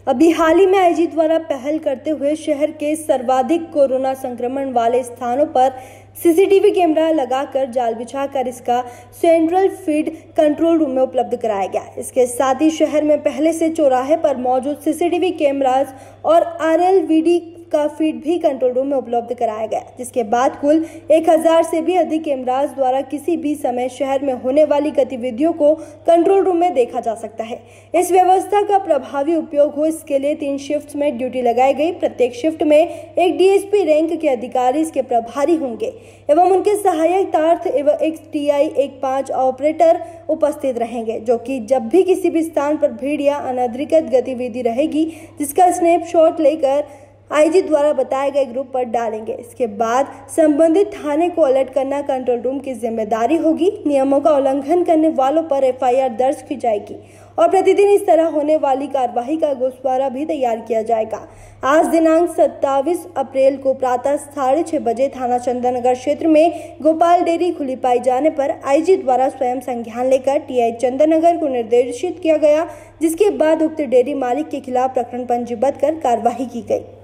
अभी हाल ही में आईजी द्वारा पहल करते हुए शहर के सर्वाधिक कोरोना संक्रमण वाले स्थानों पर सीसीटीवी कैमरा लगाकर जाल बिछाकर इसका सेंट्रल फीड कंट्रोल रूम में उपलब्ध कराया गया। इसके साथ ही शहर में पहले से चौराहे पर मौजूद सीसीटीवी कैमरास और आरएलवीडी का फीड भी कंट्रोल रूम में उपलब्ध कराया गया, जिसके बाद कुल 1000 से भी अधिक कैमरास द्वारा किसी भी समय शहर में होने वाली गतिविधियों को कंट्रोल रूम में देखा जा सकता है। इस व्यवस्था का प्रभावी उपयोग हो, इसके लिए 3 शिफ्ट्स में ड्यूटी लगाई गई। प्रत्येक शिफ्ट में एक डीएसपी रैंक के अधिकारी इसके प्रभारी होंगे एवं उनके सहायक तार्थ एवं एक TI 15 ऑपरेटर उपस्थित रहेंगे, जो कि जब भी किसी भी स्थान पर भीड़ या अनधिकृत गतिविधि रहेगी जिसका स्नैपशॉट लेकर आईजी द्वारा बताए गए ग्रुप पर डालेंगे। इसके बाद संबंधित थाने को अलर्ट करना कंट्रोल रूम की जिम्मेदारी होगी। नियमों का उल्लंघन करने वालों पर FIR दर्ज की जाएगी और प्रतिदिन इस तरह होने वाली कार्रवाई का गोश्वारा भी तैयार किया जाएगा। आज दिनांक 27 अप्रैल को प्रातः 6:30 बजे थाना चंदननगर क्षेत्र में गोपाल डेयरी खुली पाई जाने पर आईजी द्वारा स्वयं संज्ञान लेकर TI चंदननगर को निर्देशित किया गया, जिसके बाद उक्त डेयरी मालिक के खिलाफ प्रकरण पंजीबद्ध कर कार्रवाई की गई।